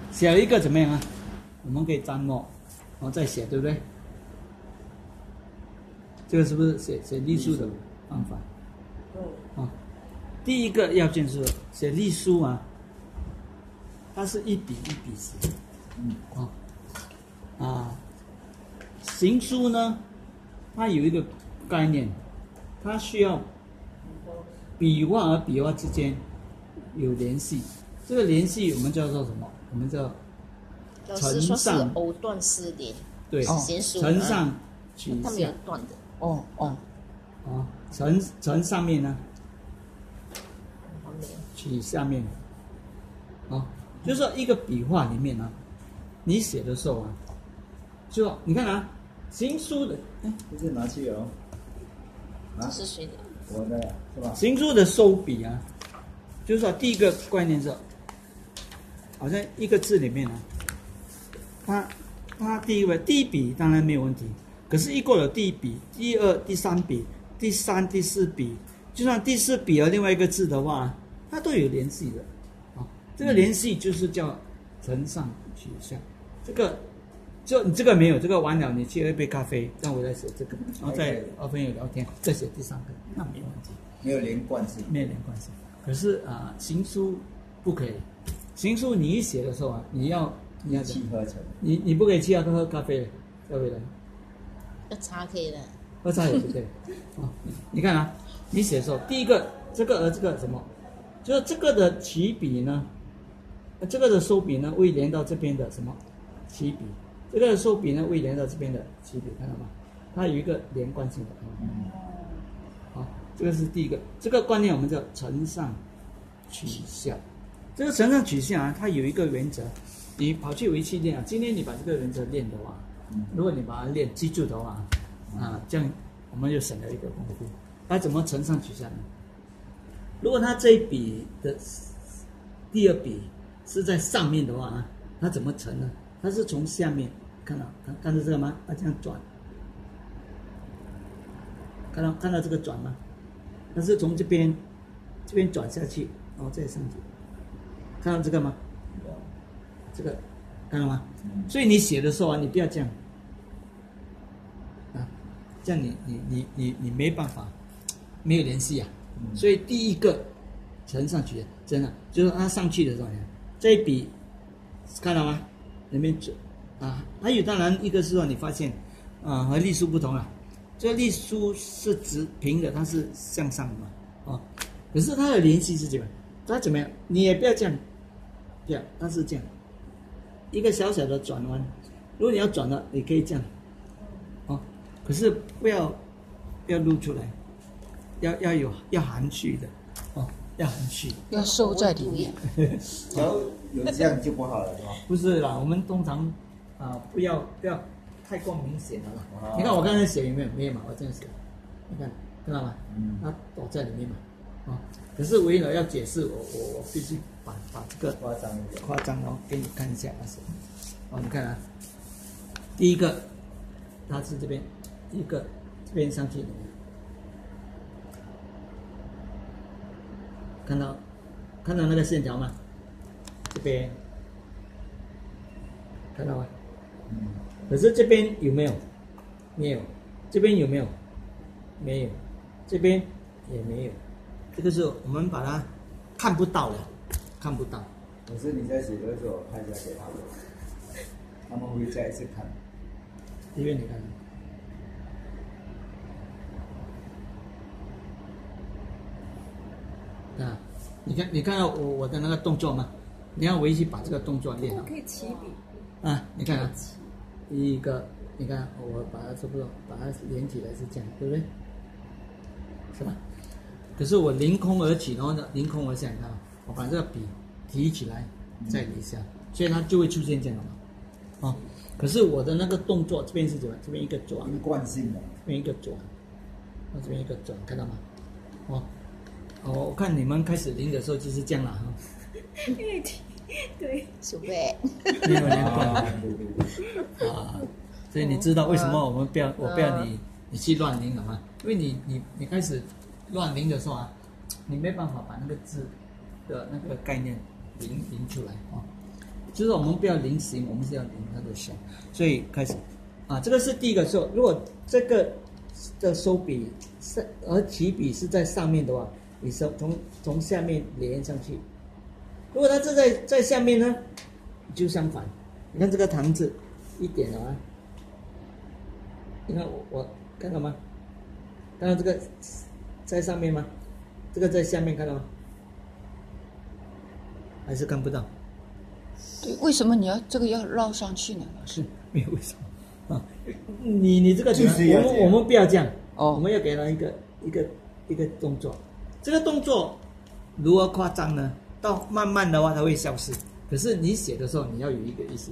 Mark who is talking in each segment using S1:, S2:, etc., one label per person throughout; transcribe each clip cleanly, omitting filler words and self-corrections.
S1: 写了一个怎么样啊？我们可以沾墨，然后再写，对不对？这个是不是写隶书的方法？啊，第一个要件是写隶书啊，它是一笔一笔写，行书呢，它有一个概念，它需要笔画和笔画之间有联系，这个联系我们叫做什么？我们叫承上
S2: 藕断丝连。
S1: 对，
S2: 行书
S1: 承上取
S2: 它没有
S1: 下。
S2: 断的。
S1: 承上面呢，
S2: 旁边
S1: 取下面。就是说一个笔画里面呢，你写的时候啊，就你看啊，行书的，
S3: 这是拿去哦。
S2: 这是谁的？
S3: 我的是吧？
S1: 行书的收笔啊，就是说第一个观念是，好像一个字里面啊，它第一笔当然没有问题，可是一过了第一笔、第二、第三笔、第三、第四笔，就算第四笔和另外一个字的话，它都有联系的这个联系就是叫承上启下。这个就你这个没有，这个完了，你去喝一杯咖啡，让我再写这个，然后再和朋友聊天，再写第三个，那没有问题，
S3: 没有连贯性，
S1: 没有连贯性。可是行书不可以，行书你一写的时候啊，你要
S3: 一气呵成。
S1: 你不可以去喝咖啡的，对不对？
S2: 要茶可以的。
S1: 喝茶也不对你看啊，你写的时候，第一个这个和这个什么，就是这个的起笔呢，这个的收笔呢未连到这边的什么起笔，这个的收笔呢未连到这边的起笔，看到吗？它有一个连贯性的。这个是第一个，这个观念我们叫承上启下。这个承上启下啊，它有一个原则，你跑去围棋练啊，今天你把这个原则练的话，如果你把它练记住的话这样我们就省了一个功夫。它怎么承上启下呢？如果它这一笔的第二笔是在上面的话它怎么承呢？它是从下面看到这个吗？它这样转，看到这个转吗？它是从这边转下去，然后再上去，看到这个吗？这个看到吗？所以你写的时候你不要这样这样你没办法，没有联系所以第一个承上去，真的就是它上去的时候，这一笔看到吗？里面还有当然一个是说你发现和隶书不同这个隶书是直平的，它是向上的嘛可是它的联系是怎么样？它怎么样？你也不要这样，它是这样一个小小的转弯。如果你要转了，你可以这样可是不要露出来，要含蓄的要含蓄，
S4: 要收在里面。
S3: 有这样就不好了，是吧？
S1: 不是啦，我们通常不要太过明显了啦。你看我刚才写有没有？没有嘛，我这样写，你看到吗？它躲在里面嘛可是为了要解释，我必须把这个夸张给你看一下你看第一个它是这边，第一个这边上去，看到那个线条吗？这边看到吗？可是这边有没有？没有。这边有没有？没有。这边也没有。这个是我们把它看不到的，看不到。
S3: 可是你在写的时候拍下给他们，他们会再一次看。
S1: 因为你看你看到我的那个动作吗？你要回去把这个动作练好。
S5: 可以起笔
S1: 你看第一个，你看我把它差不多把它连起来是这样，对不对？是吧？可是我凌空而起，然后呢凌空而下，你看我把这个笔提起来再离下，所以它就会出现这样的可是我的那个动作这边是怎么？这边一个转，
S3: 惯性的，
S1: 这边一个转，这边一个转，看到吗？我看你们开始拎的时候就是这样了
S5: 对，
S2: 鼠辈
S1: 没有连贯所以你知道为什么我不要你去乱拎了吗？因为你开始乱拎的时候你没办法把那个字的那个概念拎出来就是我们不要临形，我们是要临它的形。所以开始，这个是第一个时候。如果这个的收笔而起笔是在上面的话，你从下面连上去。如果它是在下面呢，就相反。你看这个堂字一点了啊，你看我看到吗？看到这个在上面吗？这个在下面看到吗？还是看不到？
S4: 对，为什么你要这个要绕上去呢？
S1: 是没有为什么啊？你这个
S3: 就是要这样
S1: 我们不要这样
S4: 哦
S1: 我们要给它一个动作。这个动作如何夸张呢？到慢慢的话它会消失，可是你写的时候你要有一个意识。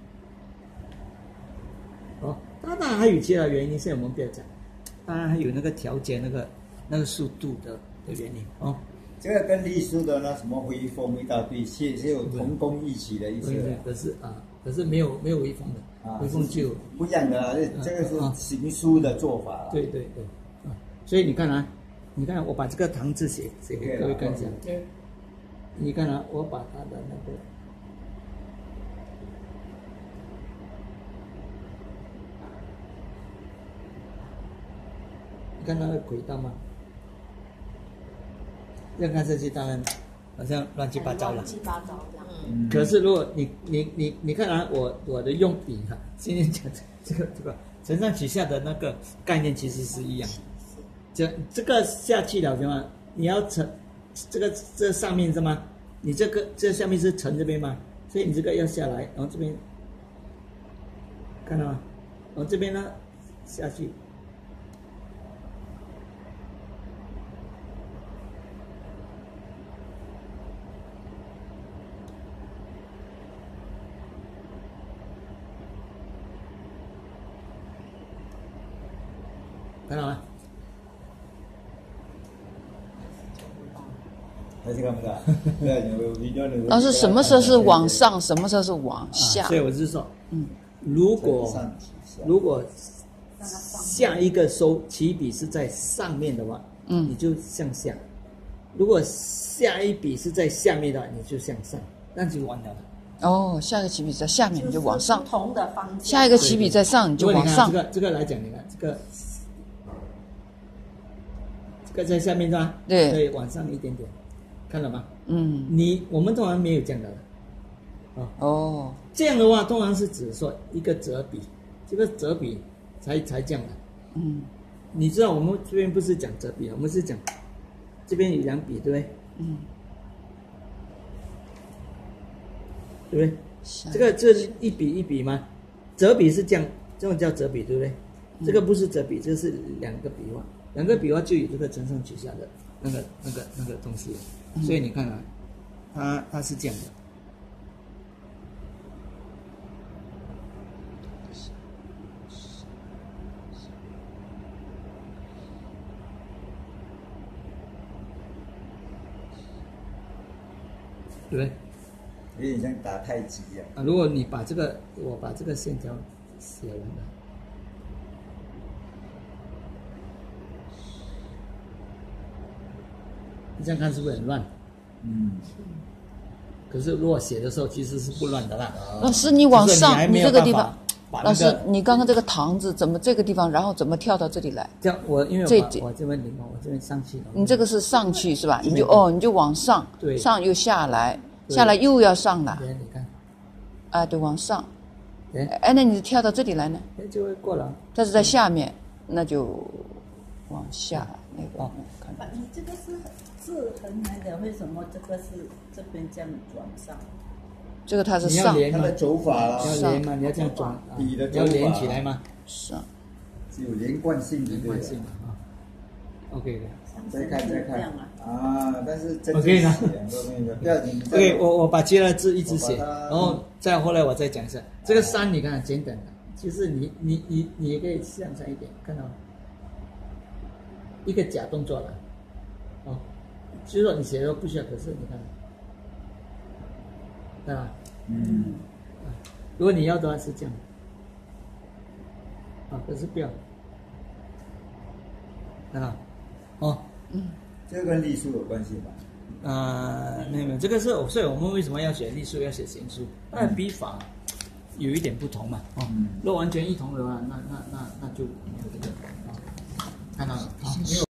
S1: 当然还有其他原因，现在我们不要讲。当然还有那个调节那个速度的原因哦。
S3: 这个跟隶书的那什么微风一大堆，是有同工异曲的意思。
S1: 对，可是没有微风的，微风就
S3: 不一样的啦。这个是行书的做法啦。
S1: 对，所以你看我把这个堂字写给各位看一下。你看我把它的那个。你看那个轨道吗？这样看上去当然好像乱七八糟了。
S2: 乱七八糟这样。
S1: 可是如果你看我的用笔今天讲这个承上启下的那个概念其实是一样。这个下去了对吗？你要承这上面是吗？你这下面是承这边吗？所以你这个要下来，然后这边看到吗？然后这边呢下去。看到吗？
S3: 还是看不到。
S4: 老师，什么时候是往上，什么时候是往下？
S1: 所以我是说，如果下一个起笔是在上面的话，你就向下；如果下一笔是在下面的话，你就向上，那就完了。
S4: 哦，下一个起笔在下面你就往上，
S2: 不同的方向。
S4: 下一个起笔在上你就往上。
S1: 这个来讲，你看这个在下面是吧？
S4: 对，
S1: 对，往上一点点，看到吗？我们通常没有这样的。
S4: 哦，
S1: 这样的话通常是指说一个折笔，这个折笔才这样的。你知道我们这边不是讲折笔，我们是讲这边有两笔，对不对？对不对？这是一笔一笔吗？折笔是这样，这种叫折笔，对不对？这个不是折笔，这是两个笔画，两个笔画就有这个承上启下的那个东西，所以你看它是这样的。对不对？
S3: 有点像打太极一样。
S1: 如果你我把这个线条写完了，你这样看是不是很乱？可是如果写的时候其实是不乱的啦。
S4: 老师，你往上，你这个地方，
S1: 老
S4: 师，你刚刚这个堂字怎么这个地方，然后怎么跳到这里来？
S1: 这样因为我这边我这边上去了。
S4: 你这个是上去是吧？你就往上，
S1: 对，
S4: 上又下来，下来又要上来。
S1: 你看，
S4: 对，往上。那你跳到这里来呢？
S1: 就会过了。
S4: 这是在下面，那就往下那个。
S5: 你这个是字横来的，为什么这个是这边这样转上？
S4: 这个它是上，
S3: 它的走法啦，
S1: 要连嘛，你要这样转，
S3: 笔的
S1: 要连起来嘛，
S4: 上，
S3: 是有连贯性的，
S1: 连贯性嘛OK 的。
S3: 再看但是真
S1: OK 的。
S3: 不要紧。
S1: OK， 我把接了字一直写，然后后来我再讲一下。这个山你看简短的，其实你也可以向上一点，看到吗？一个假动作了，就是说你写的不需要，可是你看，啊，如果你要的话是这样，可是不要，看到，
S3: 这个跟隶书有关系吗？
S1: 没有，这个是所以我们为什么要写隶书，要写行书？那笔法有一点不同嘛，如果完全异同的话，那就没有这个看到了，